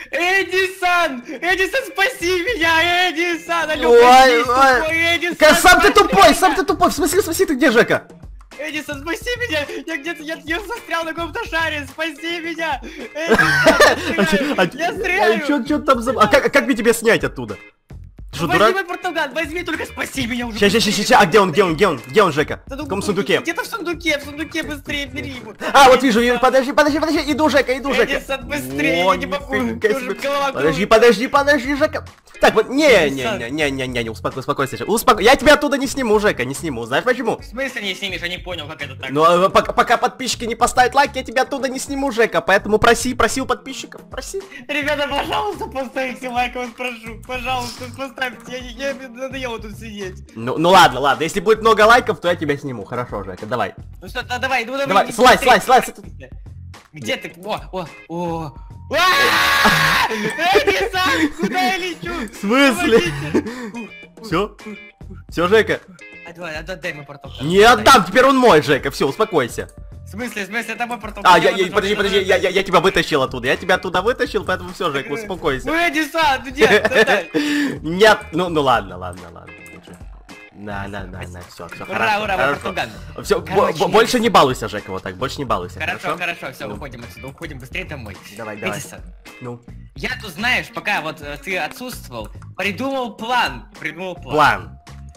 Эдисон! Эдисон, спаси меня! Эдисон! Алло, Ой, тупой ой. Эдисон! Сам ты спаси тупой, меня! сам ты тупой. В смысле, ты где, Жека? Эдисон, спаси меня! Я где-то, я застрял на каком-то шаре! Спаси меня! Эдисон, я стреляю! Чё там за... А как мне тебя снять оттуда? Ты что, Возьми дурак? мой португал, возьми, только спаси меня уже! Ща, а где он, Жека? Да ну, В каком сундуке? Где-то в сундуке, быстрее, бери его! А, вот вижу, подожди, иду, Жека. Эдисон, быстрее, я не могу! нифига Уже себе. голова Подожди, Жека. Так, вот, не, успокойся. Я тебя оттуда не сниму, Жека, не сниму. Знаешь почему? В смысле не снимешь? Я не понял, как это так. Ну, пока подписчики не поставят лайк, я тебя оттуда не сниму, Жека. Поэтому проси у подписчиков, проси. Ребята, пожалуйста, поставьте лайк, я вас прошу. Пожалуйста, поставьте. Я надоело тут сидеть. Ну ладно, если будет много лайков, то я тебя сниму. Хорошо, Жека, давай. Ну что, давай, Давай, слайд. Где ты? О. Эдисон, куда я лечу? В смысле? Все, Жека? Отдай мой портал. Не отдам, теперь он мой, Жека, все, успокойся. В смысле, это мой портал. Подожди, я тебя вытащил оттуда, я тебя оттуда вытащил, поэтому все, Жека, успокойся. Ну, Эдисон, нет, отдай. Нет, ну ладно. На, все, Ура, хорошо. Португал. Все, больше не балуйся, Жека, вот так, больше не балуйся, Хорошо, все, уходим отсюда, уходим быстрее домой. Давай. Эдисон, Ну. я тут, знаешь, пока вот ты отсутствовал, придумал план. План.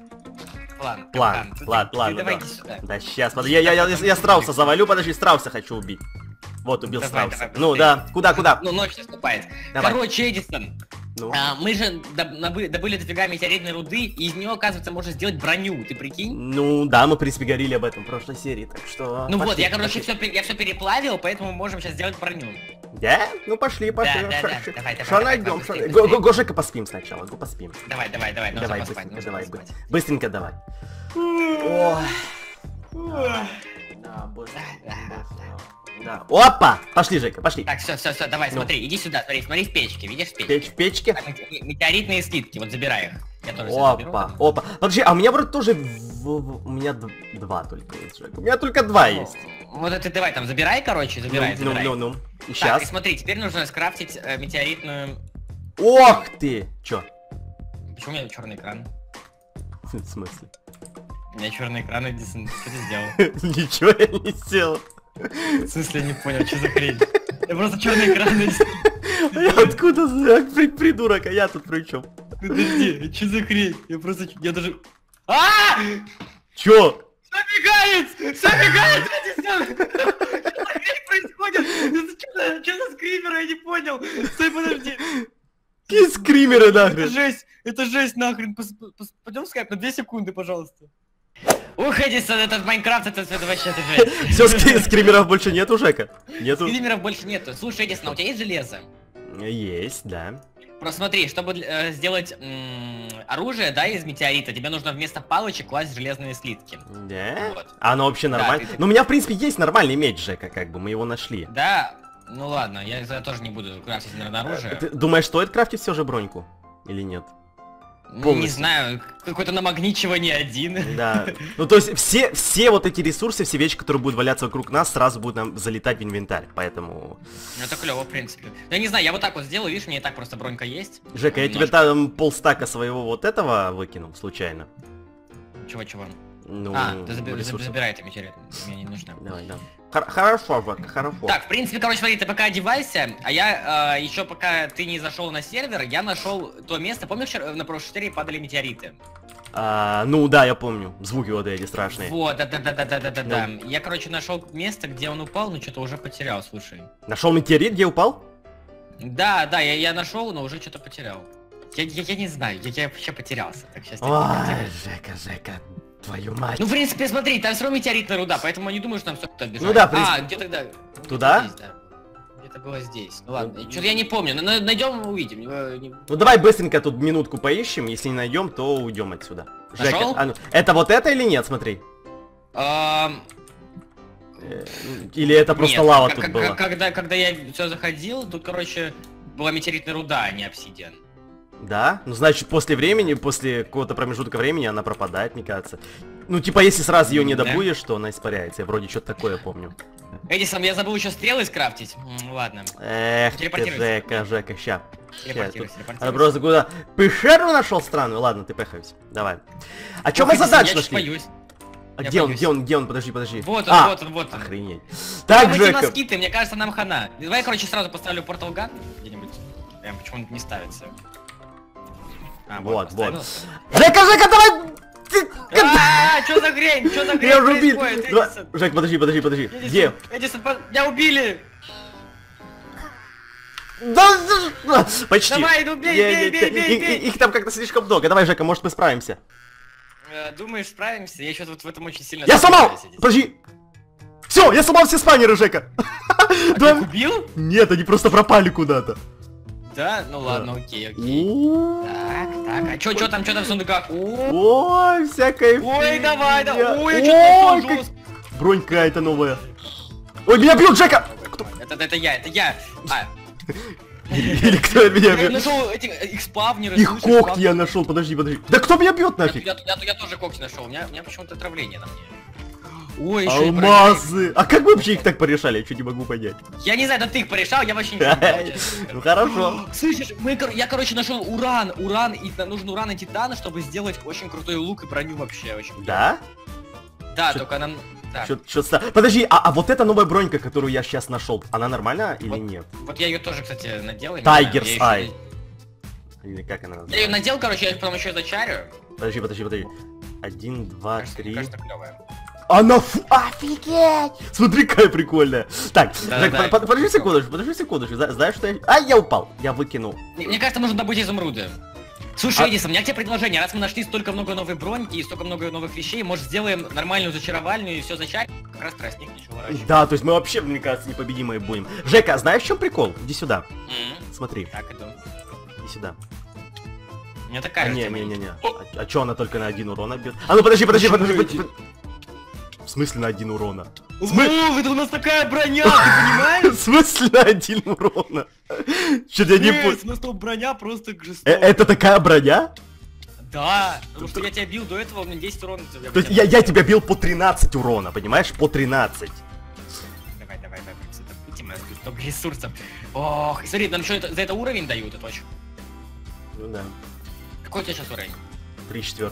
Ты давай иди сюда. Да сейчас, подожди, я страуса завалю, подожди, страуса хочу убить. Вот, убил Давай, страуса. давай, Ну да, куда? Ну, ночь наступает. Давай. Короче, Эдисон, Ну. мы же добыли дофига метеоритной руды, и из нее, оказывается, можно сделать броню, ты прикинь? Ну да, мы, в принципе, говорили об этом в прошлой серии, так что... Ну вот, пошли, я, короче, пошли. я все переплавил, поэтому мы можем сейчас сделать броню. Да? Ну пошли. Да, давай, Что найдем? быстрее. Гошека, поспим сначала, поспим. Давай, нужно Давай, поспать, нужно давай, поспать. быстренько давай. Да. Опа! Пошли, Жека, пошли. Так, все, давай, Ну. смотри, иди сюда, смотри в печке, видишь в печке? В печке? Там метеоритные слитки, вот забирай их. Я тоже себе заберу. Опа. Подожди, а у меня вроде тоже... У меня два только есть, Жека. У меня только два есть. Вот это давай там забирай, короче, забирай. Ну. И Так, и сейчас. смотри, теперь нужно скрафтить метеоритную... Ох ты! Чё? Почему у меня черный экран? В смысле? У меня черный экран, Эдисон, что ты сделал? Ничего я не сделал. В смысле, я не понял, что за хрень? Я просто черный экран, Эдисон. Откуда придурок, а я тут при чем? Подожди, что за хрень? Я даже... Чё? Что мигает, Эдисон? Что за хрень происходит? Что за скример, я не понял. Стой, подожди. Какие скримеры нахрен? Это жесть нахрен. Пойдем в скайп на 2 секунды, пожалуйста. Ух, Эдисон, этот Майнкрафт, это вообще жесть. Все, скримеров больше нету, Жека? Нету? Скримеров больше нету. Слушай, Эдисон, а у тебя есть железо? Есть, да. Просто смотри, чтобы сделать оружие, да, из метеорита, тебе нужно вместо палочек класть железные слитки. Да? Вот. А оно вообще нормально? Ну, у меня, в принципе, есть нормальный меч, Жека, как бы, мы его нашли. Да, ну ладно, я тоже не буду крафтить, наверное, оружие. Ты думаешь, стоит крафтить все же броньку? Или нет? Не полностью. знаю, какой-то намагничивание один. Да. Ну, то есть, все вот эти ресурсы, все вещи, которые будут валяться вокруг нас, сразу будут нам залетать в инвентарь, поэтому... Ну, это клево, в принципе. Я не знаю, я вот так вот сделаю, видишь, мне и так просто бронька есть. Жека, я тебе там полстака своего вот этого выкинул, случайно. Чего? Ну, ты ресурсов. забирай это метеорит, мне не нужно. Давай, да. Хорошо, Жека, хорошо. Так, в принципе, короче, смотри, ты пока одевайся, а я еще пока ты не зашел на сервер, я нашел то место, помнишь, на прошлой серии падали метеориты? Ну да, я помню, звуки вот эти страшные. Вот, да. Я, короче, нашел место, где он упал, но что-то уже потерял, слушай. Нашел метеорит, где упал? Да, я нашел, но уже что-то потерял. Я не знаю, я вообще потерялся. Так, сейчас Жека, твою мать. Ну, в принципе, смотри, там все равно метеоритная руда, поэтому я не думаю, что нам все-то бежать. Ну да, в принципе. где тогда? Туда? Здесь, да. Где-то было здесь. Ну ладно, что-то я не помню, найдем, увидим. Ну давай быстренько тут минутку поищем, если не найдем, то уйдем отсюда. Нашел? Жека, это вот это или нет, смотри? Или это просто Нет, лава тут была? Когда я все заходил, тут, короче, была метеоритная руда, а не обсидиан. Да? Ну, значит, после какого-то промежутка времени она пропадает, мне кажется. Ну, типа, если сразу ее не добудешь, то она испаряется. Я вроде что-то такое помню. Эдисон, я забыл еще стрелы скрафтить. Ладно. Эх ты, Телепортируйся. Жека, ща. Телепортируйся, Надо телепортируйся. просто куда? Пещеру нашел странную? Ладно, ты пехайся. Давай. А чё Ох, мы Эдисон, задач я чуть нашли? боюсь. А я где он, боюсь. где он? Подожди. Вот он, А, вот он, вот он. охренеть. Так, Там эти Жека. москиты, мне кажется, нам хана. Давай, короче, сразу поставлю портал ган где-нибудь. Прям почему-то не ставится. А, Вот. поставил. Жека, давай! Чё за хрень? Чё за хрень Я уже убил. происходит, Давай. Эдисон? Жек, подожди. Где? Эдисон, меня убили! Да, почти. Давай, ну бей, бей. Их там как-то слишком много. Давай, Жека, может мы справимся. Думаешь, справимся? Я еще вот в этом очень сильно... Я сломал! сомневаюсь, Эдисон. Подожди. Все, я сломал все спанеры, Жека. А ты Да. их убил? Нет, они просто пропали куда-то. Да? Ну ладно, окей. Так, а чё там в сундуках? Ой, всякая Ой, давай, да. фигня. Ой, Ой, что-то как- жестко. Бронь какая-то новая. Ой, меня бьют, Жека! Это я. Или кто меня Я бьет? нашел эти их спавнеры. Их слышишь, когти я нашел, подожди. Да кто меня бьет нафиг? Я тоже когти нашел. У меня почему-то отравление на мне. Ой, еще и броня. Алмазы! А как вы вообще их так порешали? Я что не могу понять. Я не знаю, да ты их порешал, я вообще ничего не делал, честно. Ну хорошо. Слышишь, я, короче, нашел уран, и нужен уран и титана, чтобы сделать очень крутой лук и броню вообще очень. Да? Да, Чё- только нам... Да. Подожди, а вот эта новая бронька, которую я сейчас нашел, она нормальная или Вот. нет? Вот я ее тоже, кстати, надел. я не знаю, Tiger's я Eye. ещё- Или как она Я ее называется? надел, короче, я потом еще зачарю. Подожди. 1, 2, Кажется, 3. кажется, клёвая. Она офигеть! Смотри, какая прикольная. Так, Да, Жек, да, подожди секундочку. Знаешь, что я... А, я упал. Я выкинул. Мне кажется, нужно добыть изумруды. Слушай, Эдисон, у меня к тебе предложение. Раз мы нашли столько много новой броньки и столько много новых вещей, может, сделаем нормальную зачаровальную и все зачарим? Как раз тростник ничего ворачивать. Да, то есть мы вообще, мне кажется, непобедимые будем. Жека, знаешь, в чем прикол? Иди сюда. Смотри, Так, иду. иди сюда. У меня такая же тема. Не. А чё она только на 1 урона бьет? А ну подожди. Почему эти? В смысле на 1 урона? О, это у нас такая броня, ты понимаешь? В смысле на 1 урона? Что-то я не понял. У нас там броня просто жестокая. Это такая броня? Да, потому что я тебя бил до этого, у меня 10 урона. То есть я тебя бил по 13 урона, понимаешь? По 13. Давай, будем столько ресурсов. Ох, смотри, нам еще за это уровень дают, это очень. Ну да. Какой у тебя сейчас уровень? 3/4.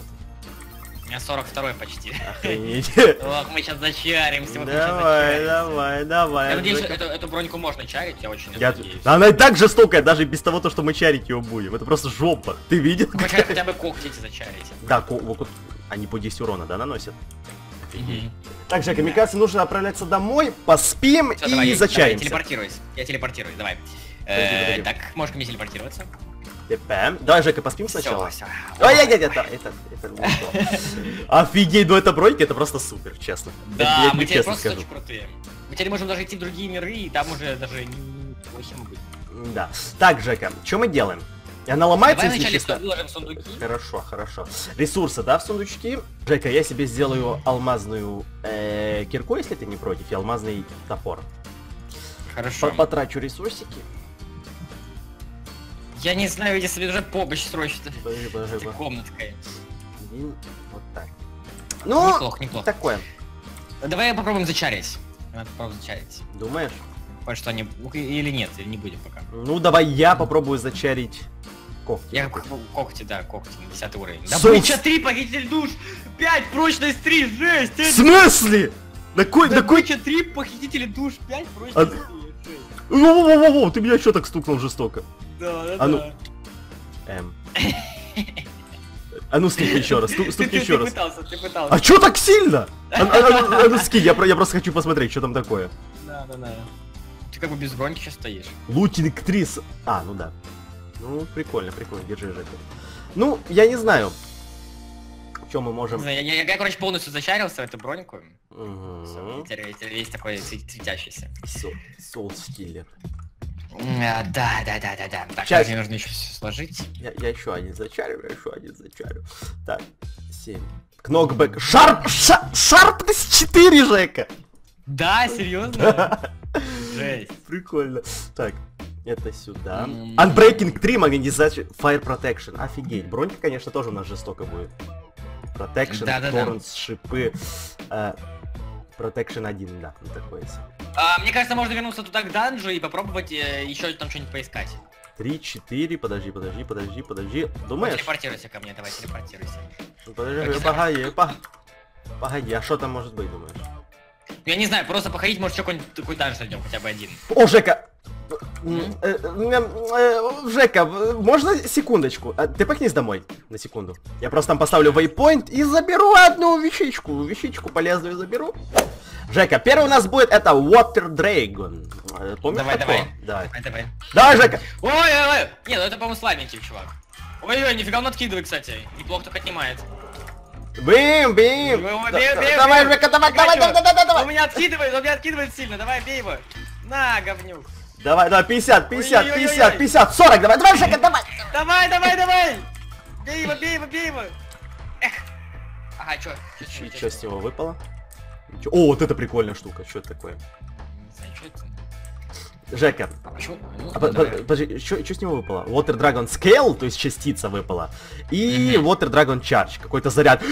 У меня 42 почти. Охренеть. Ох, мы сейчас зачаримся. вот мы щас Давай. зачаримся. Я надеюсь, эту броньку можно чарить, я очень надеюсь. Она и так жестокая, даже без того, что мы чарить ее будем. Это просто жопа. Ты видел? Вы хотя бы когти эти зачарите. Да, они по 10 урона, да, наносят? Мгм. Так, Жека, мне кажется, нужно отправляться домой, поспим Всё, давай, и я зачаримся. телепортируюсь. Я телепортируюсь, давай. Подожди. Так, можешь ко мне телепортироваться? Давай, Жека, поспим сначала. Всё. Ой, это не то. Офигеть, ну это броньки, это просто супер, честно. Да, Я мы тебе теперь честно просто скажу. очень крутые. Мы теперь можем даже идти в другие миры, и там уже даже не очень быть. Да. Так, Жека, что мы делаем? И она ломается, Давай если вначале честно. выложим сундуки. Хорошо. Ресурсы, да, в сундучки? Жека, я себе сделаю алмазную кирку, если ты не против, и алмазный топор. Хорошо. Потрачу ресурсики. Я не знаю, где себе уже помощь срочно. Подожди. Комнатка. Один, вот так. Ну, Неплохо. такое. Давай попробуем зачарить. Надо попробовать зачарить. Думаешь? Что они... Или нет, или не будем пока. Ну, давай я попробую зачарить когти. Я когти, да, когти, на 10 уровень. Да Соус. блин, 3, похититель душ! 5, прочность 3, жесть! В смысле? На кой? Добыча 3, похитители душ, 5, прочность 3, жесть. Воу, ты меня что так стукнул жестоко? Да. А ну. А ну стукни еще раз, стукни еще раз. Ты пытался. А чё так сильно? А ну скинь, я просто хочу посмотреть, что там такое. Да. Ты как бы без броньки сейчас стоишь. Лутинг 3. А, ну да. Ну, прикольно, держи, Жека. Ну, я не знаю. Что мы можем... Я, короче, полностью зачарился в эту броньку. Мгм. Теперь весь такой светящийся. Соус-киллер. Да. Так, Сейчас. мне нужно еще все сложить. Я еще один зачарю. Так, 7. Кнокбэк. Шарпнес 4, Жека! Да, серьезно? Жесть. Прикольно. Так, это сюда. М. Unbreaking 3, магнетизация, Fire Protection. Офигеть. Бронька, конечно, тоже у нас жестоко будет. Protection, Да. Torrents, шипы. Protection 1, да, ну такое. Мне кажется, можно вернуться туда к данжу и попробовать еще там что-нибудь поискать. 3, 4, подожди. Думаешь? Телепортируйся ко мне, давай, телепортируйся. Подожди, погоди, а что там может быть, думаешь? Я не знаю, просто походить, может, еще какой-нибудь такой данж найдем, хотя бы один. О, Жека! Жека, можно секундочку? Ты пахнись домой на секунду. Я просто там поставлю waypoint и заберу одну вещичку. Вещичку полезную заберу. Жека, первый у нас будет это Water Dragon. Помнишь такое? Давай. Давай, Жека! Ой. Не, ну это, по-моему, слабенький, чувак. Ой, нифига он откидывает, кстати. Неплохо так отнимает. Бим! Давай, Жека, давай! Он меня откидывает сильно, давай, бей его. На, говнюк. Давай, 50, 40, давай, Жека, давай! Давай! Бей его! Эх. Ага, Чё с него выпало? О, вот это прикольная штука, что это такое? Не знаю, что это. Жека, подожди, что с него выпало? Water Dragon Scale, то есть частица выпала, и Water Dragon Charge, какой-то заряд.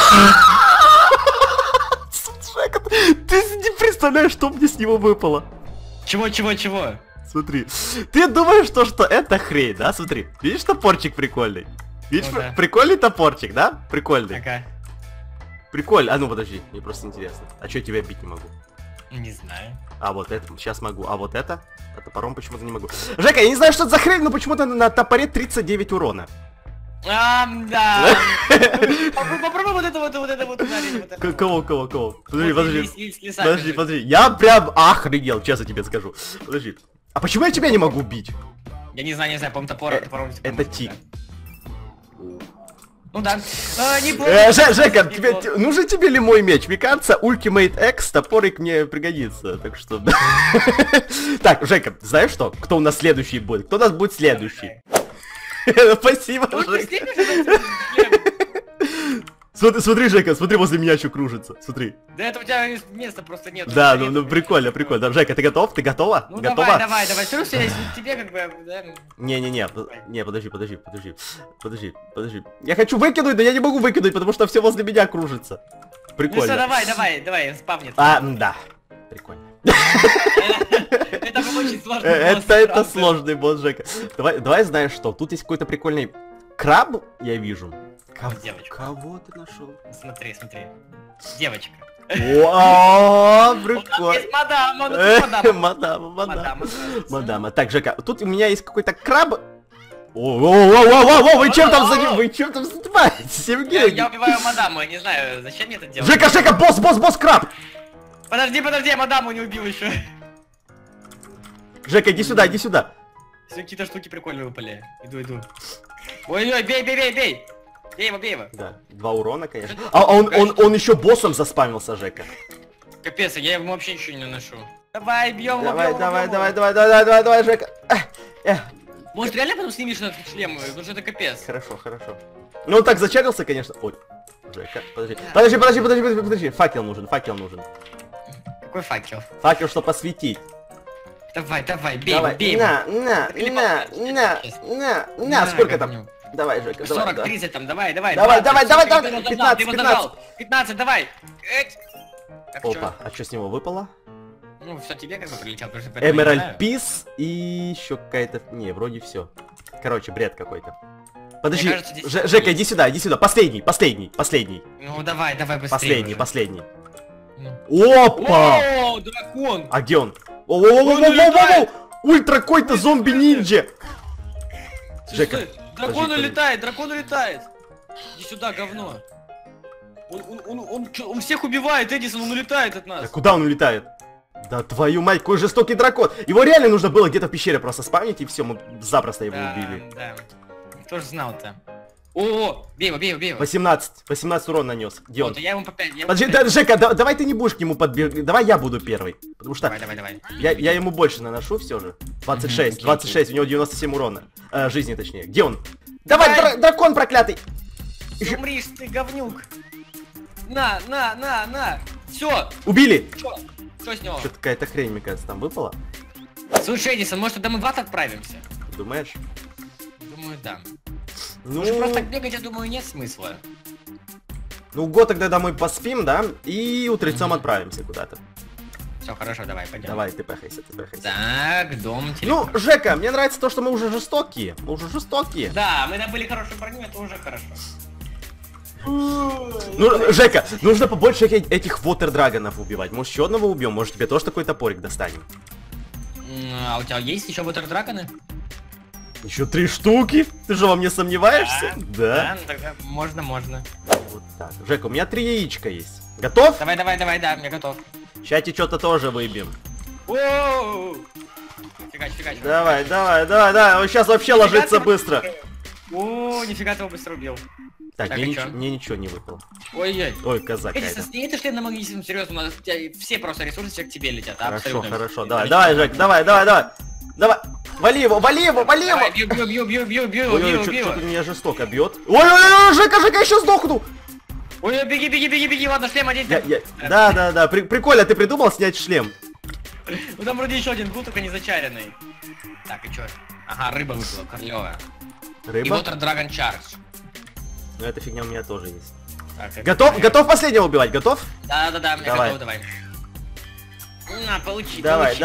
Жека, ты не представляешь, что мне с него выпало? Чего? Смотри, ты думаешь, что это хрень, да? Смотри, видишь топорчик прикольный? Видишь, Ну да. прикольный топорчик, да? Прикольный. Ага. Прикольно. А ну подожди, мне просто интересно. А что я тебя бить не могу? Не знаю. А вот это, сейчас могу. А вот это? А топором почему-то не могу. Жека, я не знаю, что это за хрень, но почему-то на топоре 39 урона. Да. Попробуй вот это вот ударить. Кого? Подожди. Подожди. Я прям охренел, честно тебе скажу. Подожди. А почему я тебя не могу бить? Я не знаю, по-моему, топором. Это тик. Ну да. Неплохо. Жека, нужен тебе ли мой меч? Мне кажется, Ultimate X топорик мне пригодится, так что... Так, Жека, знаешь что? Кто у нас следующий будет? Кто у нас будет следующий? Спасибо, Жека. Смотри, Жека, смотри, возле меня что кружится. Смотри. Да это у тебя места просто нет. Да, ну прикольно. Жека, ты готов? Ты готова? Ну готова? давай. Все, тебе как бы, да. Не, подожди. Я хочу выкинуть, но я не могу выкинуть, потому что все возле меня кружится. Прикольно. Ну все, давай, спавнит. Да. Прикольно. Это очень сложный босс. Это сложный босс, Жека. Давай знаешь что, тут есть какой-то прикольный краб, я вижу. Девочка. Кого ты нашел? Смотри. Девочка. О, прикольно. Есть мадама. Мадама. Так, Жека, тут у меня есть какой-то краб. О, вы чем там занимаетесь, Сергей? Я убиваю мадаму, я не знаю, зачем мне это делать. Жека, босс, краб! Подожди, я мадаму не убил еще. Жека, иди сюда. Все какие-то штуки прикольные выпали. Иду. Ой, бей. Бей его. Да, 2 урона, конечно. А он еще боссом заспамился, Жека. Капец, я ему вообще ничего не наношу. Давай, бьем его. Давай, Жека. Может реально потом снимешь этот шлем, потому что это капец. Хорошо. Ну он так зачарился, конечно. Ой, Жека, подожди. Факел нужен. Какой факел? Факел, чтобы посветить. Давай, бей. На, сколько там? Давай, Жека, 40-30 там, давай. Давай, 15, давай. Опа, а что с него выпало? Ну, все тебе как бы прилетел, потому что... Эмеральд Пис и еще какая-то... Не, вроде все. Короче, бред какой-то. Подожди, кажется, здесь... Жека, иди сюда. Последний. Ну, давай, быстрее. Последний. Ну. Опа! О, дракон! А где он? Воу! Ультра какой-то зомби-ниндзя! Жека, дракон улетает! Иди сюда, говно! Он всех убивает, Эдисон, он улетает от нас! Да куда он улетает? Да твою мать, какой жестокий дракон! Его реально нужно было где-то в пещере просто спавнить, и все, мы запросто его убили. Да, кто ж знал-то? О, бей его. 18 урон нанес. Где он? Я ему по 5. Подожди, Жека, давай ты не будешь к нему подбегать. Давай я буду первый. Потому что Давай. Я ему больше наношу все же. 26, у него 97 урона. Жизни точнее. Где он? Давай, дракон проклятый! Умришь ты, говнюк! На! Все! Убили! Что с него? Что-то какая-то хрень, мне кажется, там выпала. Слушай, Эдисон, может туда мы в ад отправимся? Думаешь? Думаю, да. Ну... Может просто так бегать, я думаю, нет смысла. Ну, год тогда домой поспим, да? И утрецом отправимся куда-то. Все, хорошо, давай, пойдем. Давай, ты пехайся, ты пехайся. Так, дом, телефон. Ну, Жека, мне нравится то, что мы уже жестокие. Мы уже жестокие. Да, мы добыли хорошую броню, это уже хорошо. Ну, Жека, нужно побольше этих вотердрагонов убивать. Может, еще одного убьем? Может, тебе тоже такой топорик достанем? А у тебя есть еще вотер-драгоны? Еще 3 штуки? Ты же во мне сомневаешься? Да. Ну тогда можно. Вот так. Жека, у меня 3 яичка есть. Готов? Давай, да, я готов. Сейчас тебе что-то тоже выбьем. Оу! Фигач. Давай. Он сейчас вообще ложится быстро. О, нифига ты его быстро убил. Так, Так, мне и чё? ничего не выпало. Ой-ой. Ой, коза какая-то. Сними ты шлем на магнитизм, серьезно, у нас у тебя все просто ресурсы к тебе летят. Хорошо. Давай, Жек, давай. Давай. Вали его. Давай, бью. Ой, что-то меня жестоко бьет. Ой, Жека, я сейчас сдохну. Ой, беги, ладно, шлем одень. Да. Прикольно, ты придумал снять шлем. Ну там вроде еще один был, только не зачаренный. Так, и чё? Ага, рыба выпала, королевая. И Рыба? Water Dragon Charge. Ну, эта фигня у меня тоже есть. Так, Готов последнего убивать? Готов? Да, я Давай. готов, давай. На, получи. Давай.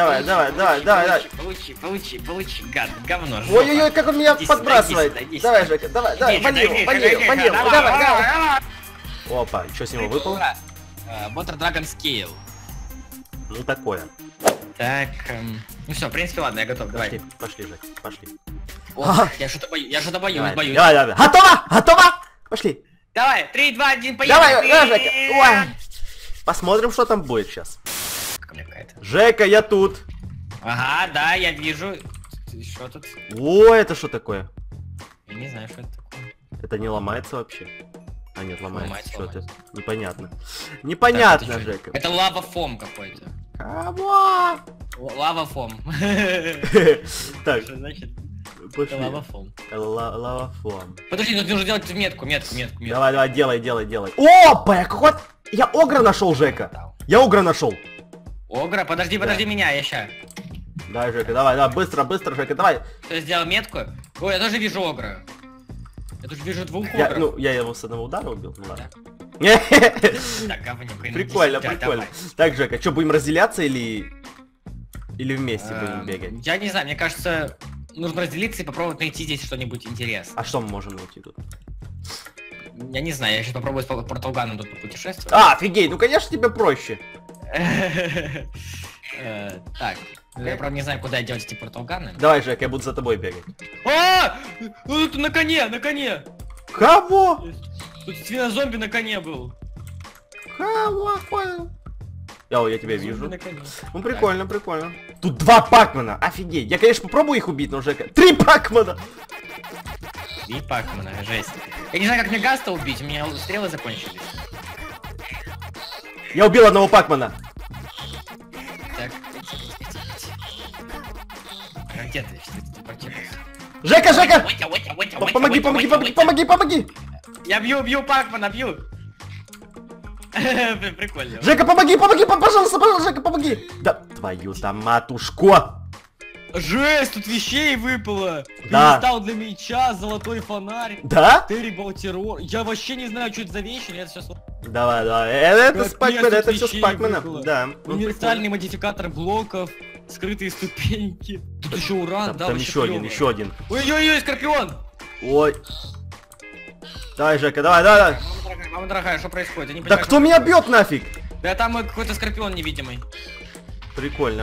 Получи, гад, говно. жопа. Ой, как он меня Иди сюда, подбрасывает. иди сюда. Давай, Жека, давай, вали его. Давай. Опа, что с него выпало? Water Dragon Scale. Ну, такое. Так, ну все, в принципе, ладно, я готов, давай. Пошли, Жек, пошли. О, я что-то боюсь. Давай. Готово? Пошли. Давай, 3, 2, 1, поехали. Давай, Жека. Ой. Посмотрим, что там будет сейчас. Жека, я тут. Ага, да, я вижу. Что тут? О, это что такое? Я не знаю, что это такое. Это не ломается вообще? А нет, ломается. Ломается, Что-то ломается. непонятно. Так, Непонятно, это Жека. Это лава-фом какой-то. Кого? Лава-фом. Так, Что значит? Это пошли. лава-фом. Лавафон. Подожди, нужно делать метку. Давай, делай. Опа, я огра нашел, Жека. Я огра нашел. Огра, подожди меня, я ща. Давай, Жека, давай, быстро, Жека, давай. Ты сделал метку? Ой, я тоже вижу огра. Я тоже вижу 2 Я, огров. ну, я его с одного удара убил, ну ладно. Так, говнюк. Прикольно. Давай. Так, Жека, что, будем разделяться или вместе будем бегать? Я не знаю, мне кажется, нужно разделиться и попробовать найти здесь что-нибудь интересное. А что мы можем найти тут? Я не знаю, я сейчас попробую с порталганом тут попутешествовать. А, офигеть, ну конечно тебе проще. Так, я правда не знаю, куда делать эти порталганы. Давай, Жек, я буду за тобой бегать. Ну тут на коне! Кого? Тут свинозомби на коне был. Кого? Я тебя вижу. Зомби на коне. Ну прикольно. Тут 2 пакмана, офигеть. Я, конечно, попробую их убить, но Жека... 3 пакмана! 3 пакмана, жесть. Я не знаю, как мне Гаста убить, у меня стрелы закончились. Я убил одного пакмана. Так. А где ты? Что ты телепортировался? Жека! Помоги! Помоги! Я бью пакмана, бью! Прикольно. Жека, помоги! Пожалуйста, Жека, помоги! Да, твою-то матушку! Жесть, тут вещей выпало! Да. Кристалл для меча, золотой фонарь. Да? Террибл террор. Я вообще не знаю, что это за вещи, но это сейчас... Давай. Это Капец, с Пакмана, тут это все с вещей Пакмана. выпало. Да. Универсальный модификатор блоков, скрытые ступеньки. Тут еще уран, да, Там вообще еще клёво. один. Ой-ой-ой, скорпион! Ой. Давай, Жека, давай. Мама дорогая, что происходит? Я не Да понимаю, кто что меня происходит. бьет нафиг? Да там какой-то скорпион невидимый. Прикольно.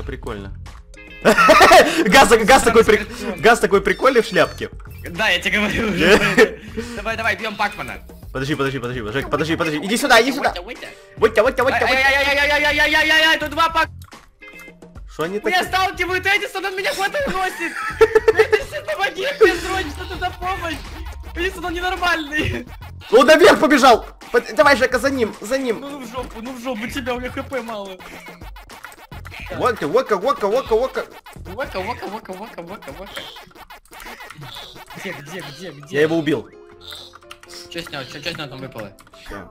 Газ такой прикольный в шляпке. Да, я тебе говорю уже. Давай, бьем Пакмана. Подожди, Жек, подожди. Иди сюда. Вот. Ай-яй-яй-яй-яй-яй-яй-яй-яй, тут 2 Пак... Что они Меня такие? сталкивают, Эдисон, он меня хватает носит! Эдисон, помоги мне срочно, тут на помощь! Эдисон, он ненормальный! Он наверх побежал! Давай, Жека, за ним! Ну в жопу тебя, у меня хп мало. Вока. Вока. Где? Я его убил. Что с него там выпало? Ща.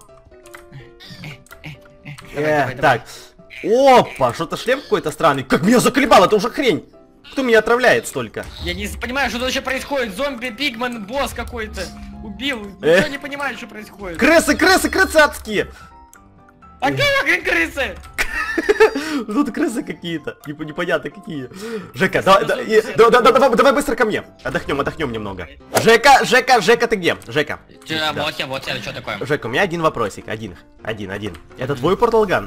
Давай. Так. Опа, что-то шлем какой-то странный. Как меня заколебало, это уже хрень. Кто меня отравляет столько? Я не понимаю, что тут вообще происходит. Зомби, пигман, босс какой-то. Убил. Ничего не понимаю, что происходит. Крысы адские. А где крысы? Тут крысы какие-то, непонятно какие. Жека, давай быстро ко мне. Отдохнем немного. Жека, ты где? Жека. Вот я, что такое? Жека, у меня один вопросик, один. Это твой порталган?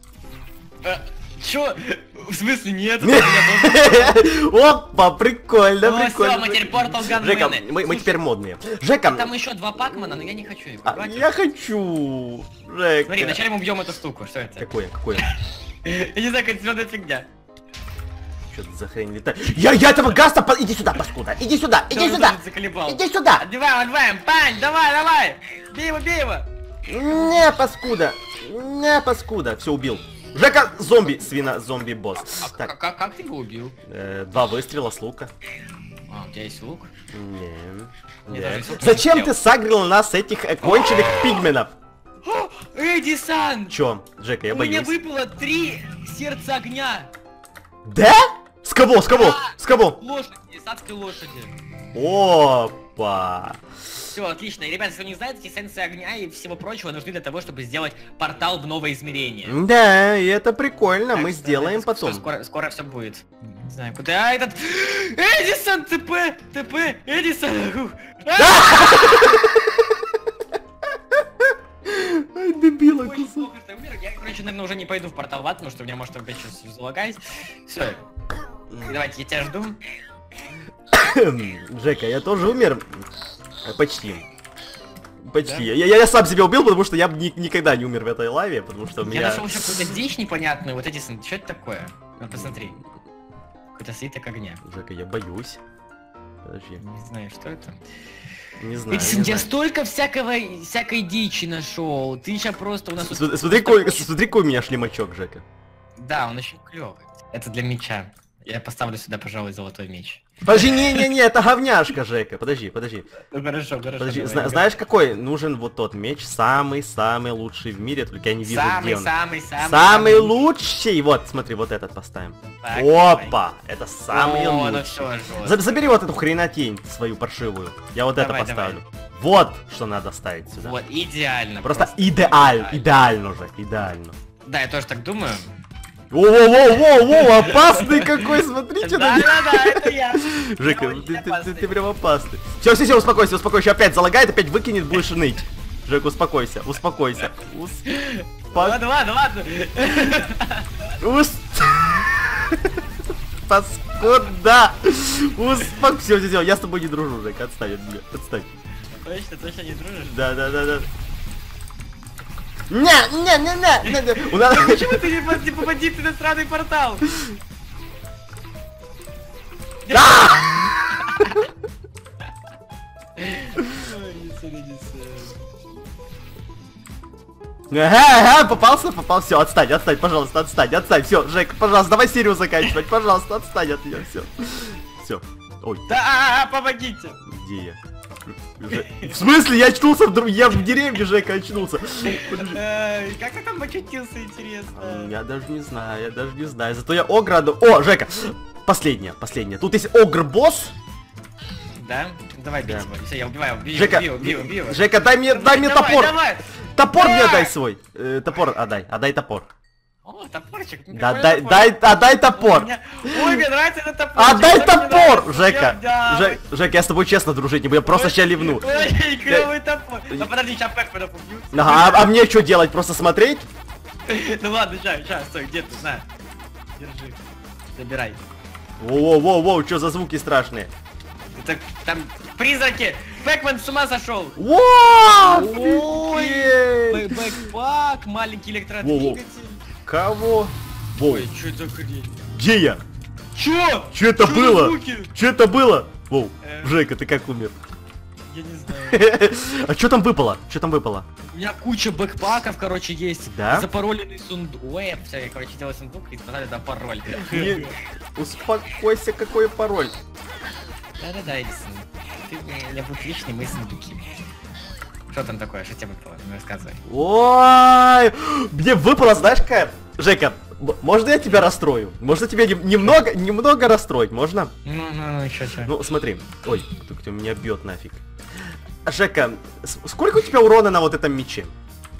Чё? В смысле нет? Опа, прикольно. Мы теперь порталган. Жека, мы теперь модные. Жека. Там еще 2 пакмана, но я не хочу их. Я хочу. Жека. Смотри, вначале мы убьем эту штуку, что это? Какое? Я не знаю, какая зеленая фигня. Что это за хрень летает? Я этого гаста, иди сюда, паскуда, иди сюда. Иди сюда. Отбиваем, пань, давай. Бей его. Не, паскуда. Все, убил. Жека, зомби-босс. Так. Как ты его убил? 2 выстрела с лука. А, у тебя есть лук? Не. Зачем ты сагрил нас, этих конченых пигменов? Эдисон! Чё? Жека, я У боюсь. меня выпало 3 сердца огня. Да? С кого? Лошади, садской лошади. Опа. Все, отлично. И, ребята, если вы не знаете, эссенции огня и всего прочего нужны для того, чтобы сделать портал в новое измерение. Да, и это прикольно, Так мы что сделаем это потом. Скоро все будет. Не знаю, куда этот... Эдисон, ТП, Эдисон. Ай, дебила, Очень кусок. плохо, что я умер. Я, короче, наверное, уже не пойду в портал в ад, потому что у меня может опять сейчас залагать. Все. Давайте, я тебя жду. Жека, я тоже умер. Почти. Да? Я сам себя убил, потому что я бы никогда не умер в этой лаве, потому что у меня... Я нашел еще какую-то дичь непонятную. Вот, Эдисон, что это такое? Ну, посмотри. Какой-то свиток огня. Жека, я боюсь. Подожди. Не знаю, что это. Не знаю. Эдисон, я столько всякой дичи нашел. Ты сейчас просто у нас... Смотри, какой у меня шлемачок, Жека. Да, он очень клевый. Это для меча. Я поставлю сюда, пожалуй, золотой меч. Подожди, не, это говняшка, Жека. Подожди. Ну хорошо. Подожди, знаешь, какой нужен вот тот меч? Самый лучший в мире, только я не вижу, где он. Самый лучший! Вот, смотри, вот этот поставим. Так, опа! Это самый ну лучший. всё, жестко. Забери вот эту хренотень свою паршивую. Я вот это поставлю. Вот что надо ставить сюда. Вот, идеально. Просто идеально, Жек, идеально. Да, я тоже так думаю. Воу, опасный какой, смотрите на него. Да, это я. Жека, ты прям опасный. Все, успокойся, опять залагает, опять выкинет, будешь ныть. Жека, успокойся. Ладно. Паскуда. Все, я с тобой не дружу, Жека, отстань от меня, отстань. Точно не дружишь? Да. Не. Почему ты не попади в иностранный портал? Ага, попался, все, отстань, пожалуйста, отстань, все, Жек, пожалуйста, давай серию заканчивать, пожалуйста, отстань от меня, все. Ой. Да, помогите. Где я? В смысле? Я очнулся я в деревне, Жека, очнулся. Как ты там очутился, интересно? Я даже не знаю, зато я огра... О, Жека, последняя. Тут есть огр-босс. Да? Давай бить его. Все, я убиваю. Бью. Жека, дай мне топор. Давай. Топор мне дай свой. Топор отдай топор. О, топорчик. Да, отдай топор. Ой, мне нравится этот топор. Отдай топор, Жека. Жека, я с тобой честно дружить не буду, я просто сейчас ливну. Ой, клевый топор. Ну подожди, сейчас Пэкмана убью. Ага, а мне что делать, просто смотреть? Ну ладно, сейчас, стой, где ты, на. Держи. Забирай. Воу, что за звуки страшные? Это там призраки. Пэкман с ума сошел. Ой, бэкпак, маленький электродвигатель. Кого? Ой, что это за хрень? Где я? Чё? Что это было? Звуки? Что это было? Воу, Жека, ты как умер? Я не знаю. А что там выпало? У меня куча бэкпаков, короче, есть. Да? Запароленный сундук. Ой, все, я, короче, делаю сундук и сказали, да, пароль. Успокойся, какой пароль? Да, Эдисон. У меня будут личные мои сундуки. Что там такое? Что тебе выпало? Ну, рассказывай. Ой, мне выпало, знаешь какая? Жека, можно я тебя расстрою? Можно тебя немного расстроить, можно? Ну, еще. Ну, смотри. Ой, кто меня бьет нафиг. Жека, сколько у тебя урона на вот этом мече?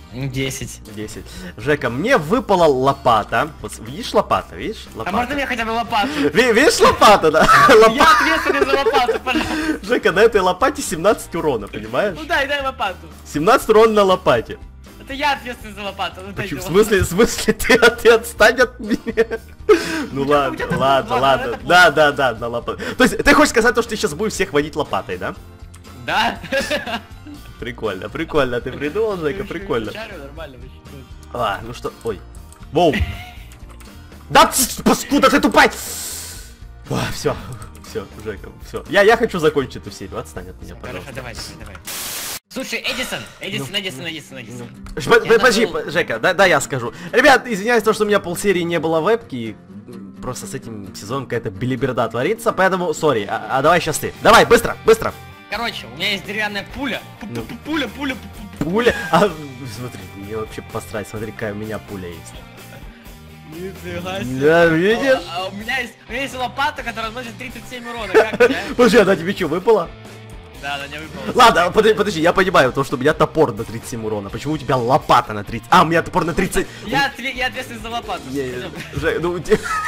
10. 10. Жека, мне выпала лопата. Вот видишь лопата, видишь? А Лопата. можно мне хотя бы лопату? Видишь лопата, да? Я ответственный за лопату, пожалуйста. Жека, на этой лопате 17 урона, понимаешь? Ну дай лопату. 17 урона на лопате. Это я ответственный за лопату. Ну, дайте В лопату. смысле, ты отстань от меня? Ну ладно, ладно. Да, на лопату. То есть, ты хочешь сказать, что ты сейчас будешь всех водить лопатой, да? Да. Прикольно, ты придумал, Жека, прикольно. Нормально вообще. А, ну что, ой. Воу. Да, паскуда, ты тупая! Все, Жека, все. Я хочу закончить эту серию, отстань от меня, Хорошо, пожалуйста. давай. Слушай, Эдисон. Подожди, Жека, да я скажу. Ребят, извиняюсь, то, что у меня полсерии не было вебки. Просто с этим сезоном какая-то билиберда творится, поэтому, сори, а давай сейчас ты. Давай, быстро. Короче, у меня есть деревянная пуля. Пуля. Пуля? А, смотри, мне вообще посрать, смотри, какая у меня пуля есть. Нифига себе. Да, видишь? А у меня есть лопата, которая наносит 37 урона. Как тебе? Подожди, она тебе что, выпала? Да, она не выпала. Ладно, подожди, я понимаю, то, что у меня топор на 37 урона. Почему у тебя лопата на 30? А, у меня топор на 30... Я ответственный за лопату. Жек, ну...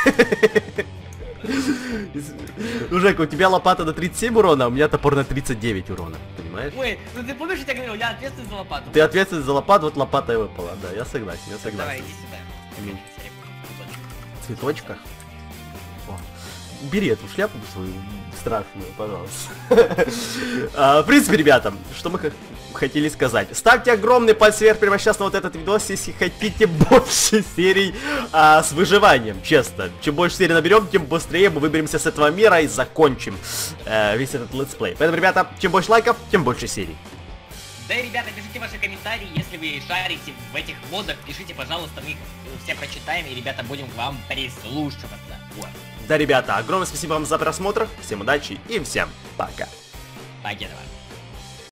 Ну, Жека, у тебя лопата на 37 урона, а у меня топор на 39 урона. Понимаешь? Ой, ну ты помнишь, я говорил, я ответственный за лопату. Ты ответственный за лопату, вот лопата и выпала. Да, я согласен. Давай, иди сюда. Мгм. Цветочках? О, бери эту шляпу свою страшную, пожалуйста. В принципе, ребята, что мы хотели сказать. Ставьте огромный палец вверх прямо сейчас на вот этот видос, если хотите больше серий с выживанием, честно. Чем больше серий наберем, тем быстрее мы выберемся с этого мира и закончим весь этот летсплей. Поэтому, ребята, чем больше лайков, тем больше серий. Да и, ребята, пишите ваши комментарии, если вы шарите в этих модах, пишите, пожалуйста, мы их все прочитаем, и, ребята, будем к вам прислушиваться. Вот. Да, ребята, огромное спасибо вам за просмотр, всем удачи и всем пока. Покедова.